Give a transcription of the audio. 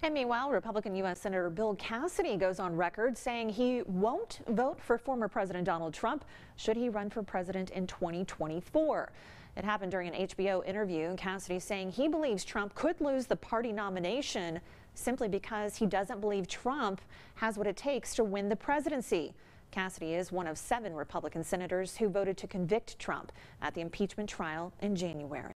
And meanwhile, Republican U.S. Senator Bill Cassidy goes on record saying he won't vote for former President Donald Trump should he run for president in 2024. It happened during an HBO interview. Cassidy saying he believes Trump could lose the party nomination simply because he doesn't believe Trump has what it takes to win the presidency. Cassidy is one of 7 Republican senators who voted to convict Trump at the impeachment trial in January.